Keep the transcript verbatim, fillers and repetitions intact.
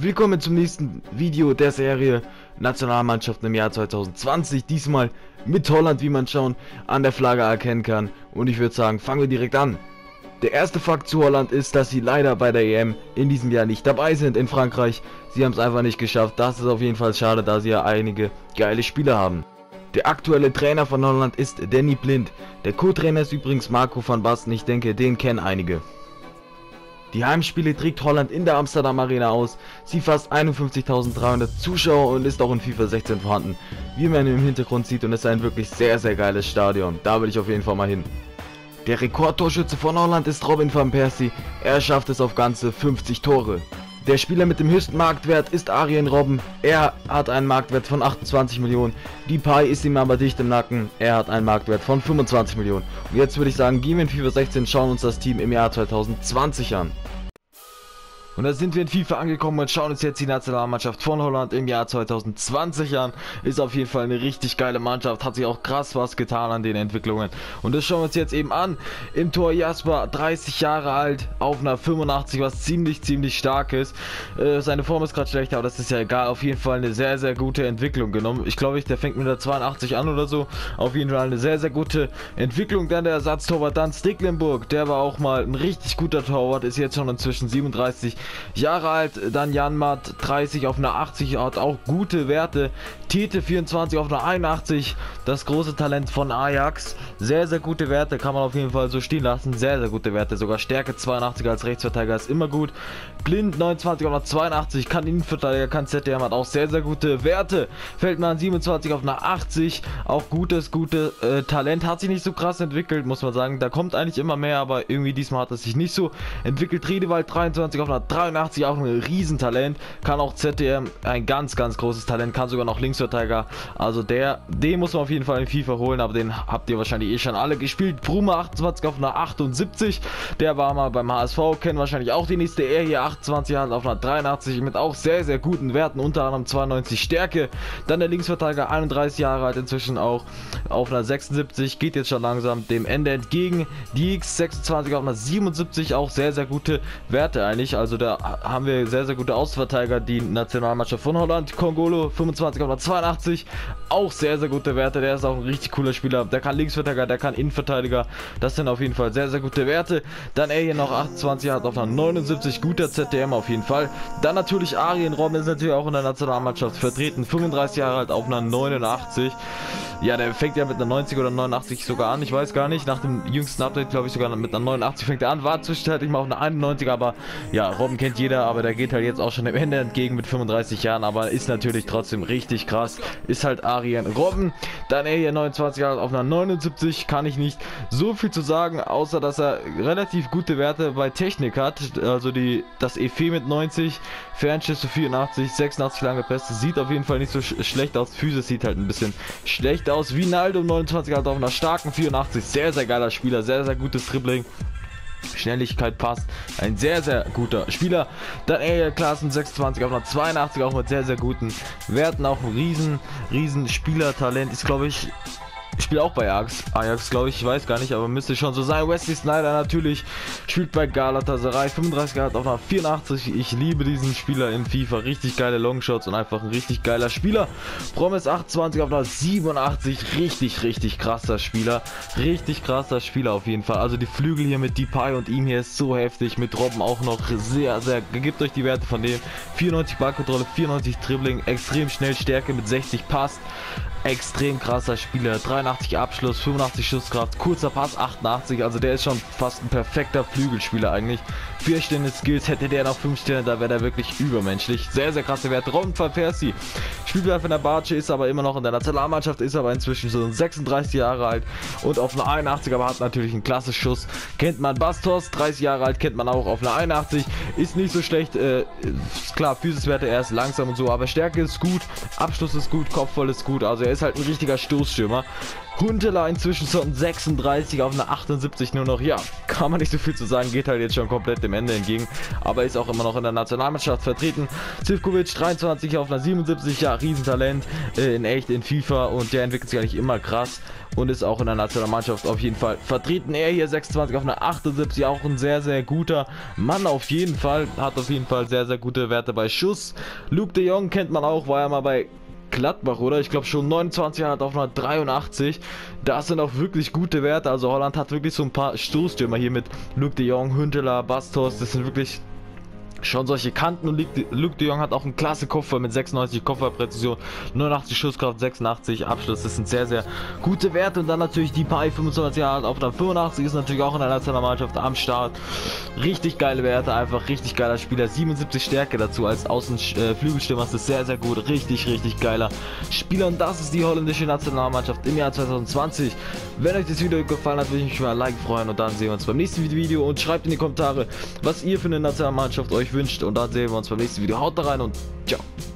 Willkommen zum nächsten Video der Serie Nationalmannschaften im Jahr zweitausendzwanzig. Diesmal mit Holland, wie man schon an der Flagge erkennen kann. Und ich würde sagen, fangen wir direkt an. Der erste Fakt zu Holland ist, dass sie leider bei der E M in diesem Jahr nicht dabei sind in Frankreich. Sie haben es einfach nicht geschafft. Das ist auf jeden Fall schade, da sie ja einige geile Spieler haben. Der aktuelle Trainer von Holland ist Danny Blind. Der Co-Trainer ist übrigens Marco van Basten. Ich denke, den kennen einige. Die Heimspiele trägt Holland in der Amsterdam Arena aus. Sie fasst einundfünfzigtausenddreihundert Zuschauer und ist auch in FIFA sechzehn vorhanden, wie man im Hintergrund sieht, und es ist ein wirklich sehr sehr geiles Stadion. Da will ich auf jeden Fall mal hin. Der Rekordtorschütze von Holland ist Robin van Persie. Er schafft es auf ganze fünfzig Tore. Der Spieler mit dem höchsten Marktwert ist Arjen Robben. Er hat einen Marktwert von achtundzwanzig Millionen. Depay ist ihm aber dicht im Nacken. Er hat einen Marktwert von fünfundzwanzig Millionen. Und jetzt würde ich sagen, gehen wir in FIFA sechzehn, schauen uns das Team im Jahr zweitausendzwanzig an. Und da sind wir in FIFA angekommen und schauen uns jetzt die Nationalmannschaft von Holland im Jahr zweitausendzwanzig an. Ist auf jeden Fall eine richtig geile Mannschaft, hat sich auch krass was getan an den Entwicklungen. Und das schauen wir uns jetzt eben an. Im Tor Jasper, dreißig Jahre alt, auf einer fünfundachtzig, was ziemlich, ziemlich stark ist. Äh, seine Form ist gerade schlecht, aber das ist ja egal. Auf jeden Fall eine sehr, sehr gute Entwicklung genommen. Ich glaube, der fängt mit der zweiundachtzig an oder so. Auf jeden Fall eine sehr, sehr gute Entwicklung. Dann der Ersatztorwart, dann Stekelenburg. Der war auch mal ein richtig guter Torwart, ist jetzt schon inzwischen siebenunddreißig Jahre alt. Dann Janmaat, dreißig auf einer achtzig, hat auch gute Werte. Tete, vierundzwanzig auf einer einundachtzig, das große Talent von Ajax. Sehr, sehr gute Werte, kann man auf jeden Fall so stehen lassen. Sehr, sehr gute Werte, sogar Stärke zweiundachtzig als Rechtsverteidiger ist immer gut. Blind, neunundzwanzig auf einer zweiundachtzig, kann Innenverteidiger, kann Z D M, hat auch sehr, sehr gute Werte. Feldmann, siebenundzwanzig auf einer achtzig, auch gutes, gute äh, Talent, hat sich nicht so krass entwickelt, muss man sagen. Da kommt eigentlich immer mehr, aber irgendwie diesmal hat es sich nicht so entwickelt. Redewald, dreiundzwanzig auf einer dreiundachtzig, auch ein Riesentalent, kann auch Z D M, ein ganz, ganz großes Talent, kann sogar noch Linksverteidiger, also der, den muss man auf jeden Fall in FIFA holen, aber den habt ihr wahrscheinlich eh schon alle gespielt. Bruma, achtundzwanzig auf einer achtundsiebzig, der war mal beim H S V, kennen wahrscheinlich auch die nächste, er hier achtundzwanzig Jahre auf einer dreiundachtzig, mit auch sehr, sehr guten Werten, unter anderem zweiundneunzig Stärke. Dann der Linksverteidiger, einunddreißig Jahre alt, inzwischen auch auf einer sechsundsiebzig, geht jetzt schon langsam dem Ende entgegen. Die X sechsundzwanzig auf einer siebenundsiebzig, auch sehr, sehr gute Werte eigentlich, also da haben wir sehr, sehr gute Außenverteidiger, die Nationalmannschaft von Holland. Kongolo, fünfundzwanzig auf einer zweiundachtzig, auch sehr, sehr gute Werte, der ist auch ein richtig cooler Spieler, der kann Linksverteidiger, der kann Innenverteidiger, das sind auf jeden Fall sehr, sehr gute Werte. Dann er hier noch achtundzwanzig, hat auf einer neunundsiebzig, guter Z D M auf jeden Fall. Dann natürlich Arjen Robben, ist natürlich auch in der Nationalmannschaft vertreten, fünfunddreißig Jahre alt auf einer neunundachtzig. Ja, der fängt ja mit einer neunzig oder neunundachtzig sogar an, ich weiß gar nicht, nach dem jüngsten Update glaube ich sogar mit einer neunundachtzig fängt er an, war zwischenzeitlich mal auf einer einundneunzig, aber ja, Robben kennt jeder, aber der geht halt jetzt auch schon dem Ende entgegen mit fünfunddreißig Jahren, aber ist natürlich trotzdem richtig krass, ist halt Arjen Robben. Dann er hier neunundzwanzig Jahre auf einer neunundsiebzig, kann ich nicht so viel zu sagen, außer dass er relativ gute Werte bei Technik hat, also die, das E F mit neunzig, Fernschüsse vierundachtzig, sechsundachtzig lange Pässe, sieht auf jeden Fall nicht so sch schlecht aus, Physis sieht halt ein bisschen schlecht aus. Vinaldo neunundzwanzig halt auf einer starken vierundachtzig, sehr sehr geiler Spieler, sehr sehr gutes Dribbling, Schnelligkeit passt, ein sehr sehr guter Spieler. Dann Ariel Klaassen sechsundzwanzig auf einer zweiundachtzig, auch mit sehr sehr guten Werten, auch ein riesen riesen Spielertalent, ist glaube ich, spielt auch bei Ajax, Ajax glaube ich, ich weiß gar nicht, aber müsste schon so sein. Wesley Sneijder natürlich, spielt bei Galatasaray, fünfunddreißig Jahre auf einer vierundachtzig, ich liebe diesen Spieler in FIFA, richtig geile Longshots und einfach ein richtig geiler Spieler. Promes achtundzwanzig auf einer siebenundachtzig, richtig, richtig krasser Spieler, richtig krasser Spieler auf jeden Fall, also die Flügel hier mit Depay und ihm hier ist so heftig, mit Robben auch noch sehr, sehr, gebt euch die Werte von dem, vierundneunzig Ballkontrolle, vierundneunzig Dribbling, extrem schnell, Stärke mit sechzig passt, extrem krasser Spieler, dreiundachtzig Abschluss, fünfundachtzig Schusskraft, kurzer Pass, achtundachtzig, also der ist schon fast ein perfekter Flügelspieler eigentlich. vier Sterne Skills, hätte der noch fünf Sterne, da wäre der wirklich übermenschlich. Sehr, sehr krasse Werte. Robin van Persie, spielt bei der Barce, ist aber immer noch in der Nationalmannschaft, ist aber inzwischen so sechsunddreißig Jahre alt und auf einer einundachtzig, aber hat natürlich einen klasse Schuss. Kennt man Bastos, dreißig Jahre alt, kennt man auch auf einer einundachtzig, ist nicht so schlecht, äh, klar, Physiswerte, er ist langsam und so, aber Stärke ist gut, Abschluss ist gut, Kopfball ist gut, also er ist halt ein richtiger Stoßstürmer. Huntelaar inzwischen schon sechsunddreißig auf einer achtundsiebzig nur noch, ja, kann man nicht so viel zu sagen, geht halt jetzt schon komplett dem Ende entgegen, aber ist auch immer noch in der Nationalmannschaft vertreten. Zivkovic dreiundzwanzig auf einer siebenundsiebzig, ja, Riesentalent äh, in echt in FIFA und der entwickelt sich eigentlich immer krass und ist auch in der Nationalmannschaft auf jeden Fall vertreten. Er hier sechsundzwanzig auf einer achtundsiebzig, auch ein sehr, sehr guter Mann auf jeden Fall. Hat auf jeden Fall sehr, sehr gute Werte bei Schuss. Luke de Jong kennt man auch, war ja mal bei Gladbach, oder? Ich glaube schon neunundzwanzig, hat auf einer dreiundachtzig. Das sind auch wirklich gute Werte. Also Holland hat wirklich so ein paar Stoßstürmer hier mit Luke de Jong, Huntelaar, Bastos. Das sind wirklich schon solche Kanten und Luke de Jong hat auch einen klasse Kopfball mit sechsundneunzig Kopfballpräzision, neunundachtzig Schusskraft, sechsundachtzig Abschluss. Das sind sehr, sehr gute Werte. Und dann natürlich die Pai fünfundzwanzig Jahre auf der fünfundachtzig ist natürlich auch in der Nationalmannschaft am Start. Richtig geile Werte, einfach richtig geiler Spieler. siebenundsiebzig Stärke dazu als Außenflügelstürmer. Das ist sehr, sehr gut. Richtig, richtig geiler Spieler. Und das ist die holländische Nationalmannschaft im Jahr zweitausendzwanzig. Wenn euch das Video gefallen hat, würde ich mich über ein Like freuen. Und dann sehen wir uns beim nächsten Video. Und schreibt in die Kommentare, was ihr für eine Nationalmannschaft euch wünscht, und dann sehen wir uns beim nächsten Video. Haut da rein und ciao.